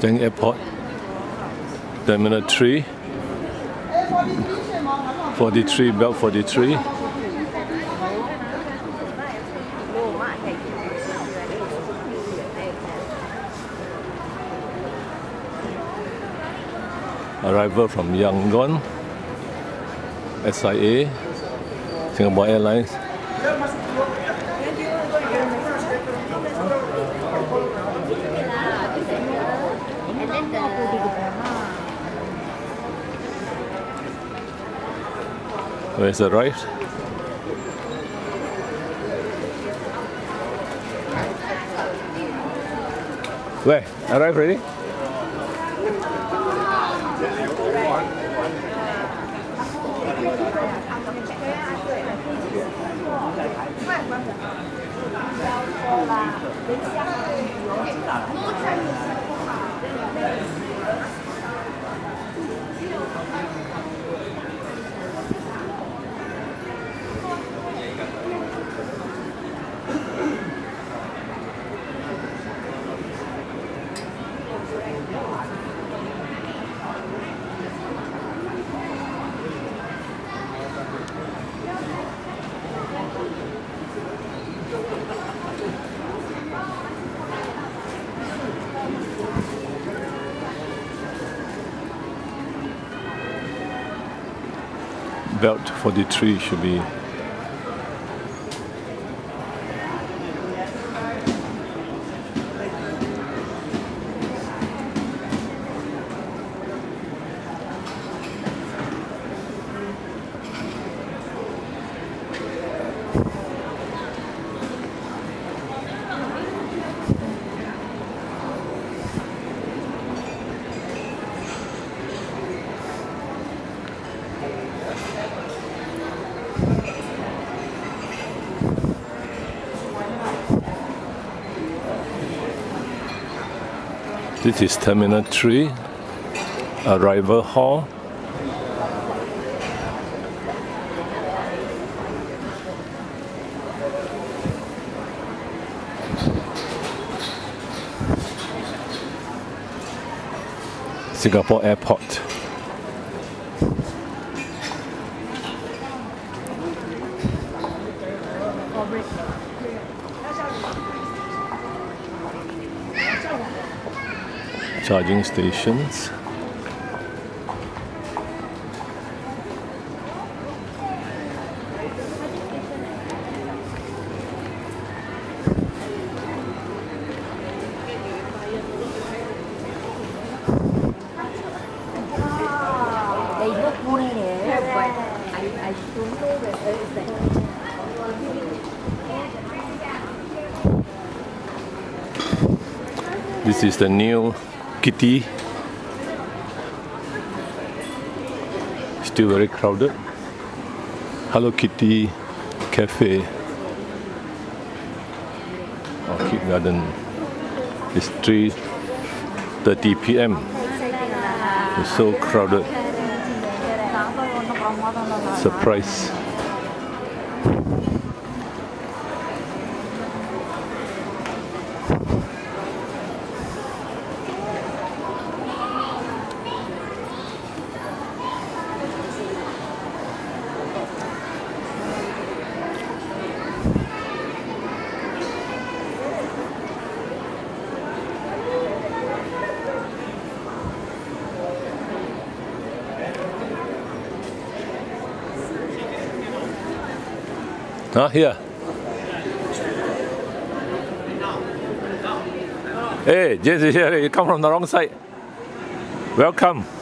Changi Airport, Terminal 3, 43, Belt 43. Arrival from Yangon, SIA, Singapore Airlines. Where's the arrived? Where? Arrived already? Belt 43 should be . This is Terminal 3, Arrival Hall. Singapore Airport. Charging stations. This is the new Kitty. Still very crowded. Hello Kitty Cafe. Orchid Garden. It's 3:30 p.m. It's so crowded. Surprise. Here. Hey, Jesse here. You come from the wrong side. Welcome.